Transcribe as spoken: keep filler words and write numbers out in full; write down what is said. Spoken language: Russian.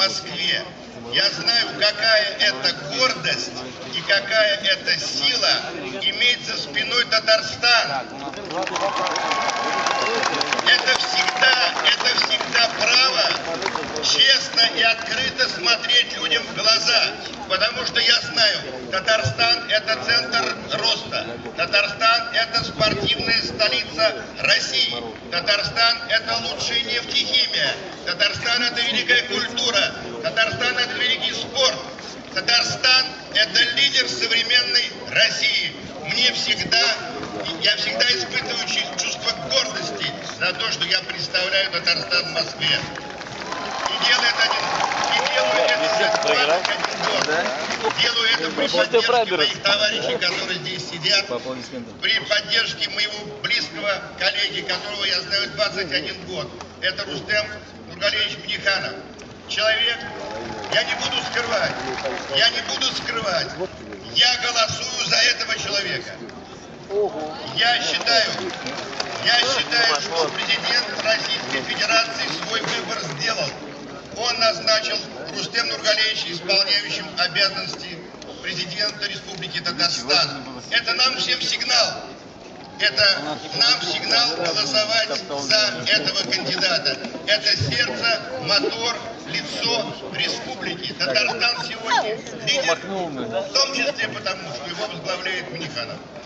Москве. Я знаю, какая это гордость и какая это сила иметь за спиной Татарстан. Это всегда, это всегда право честно и открыто смотреть людям в глаза. Потому что я знаю, Татарстан — это центр роста. Татарстан — это спортивная столица России. Татарстан — это лучшая нефтехимия. Татарстан — это великая культура. Татарстан — это великий спорт. Татарстан — это лидер современной России. Мне всегда, я всегда испытываю чувство гордости за то, что я представляю Татарстан в Москве. И делаю это один, и делаю это за двадцать один год. Делаю это при поддержке моих товарищей, которые здесь сидят, при поддержке моего близкого коллеги, которого я знаю двадцать один год. Это Рустем Нургалиевич Минниханов. Человек, я не буду скрывать, я не буду скрывать, я голосую за этого человека. Я считаю, я считаю, что президент Российской Федерации свой выбор сделал. Он назначил Рустема Нургалиевича исполняющим обязанности президента Республики Татарстан. Это нам всем сигнал. Это нам сигнал голосовать за этого кандидата. Это сердце, мотор, лицо республики. Татарстан сегодня лидер, в том числе потому, что его возглавляет Минниханов.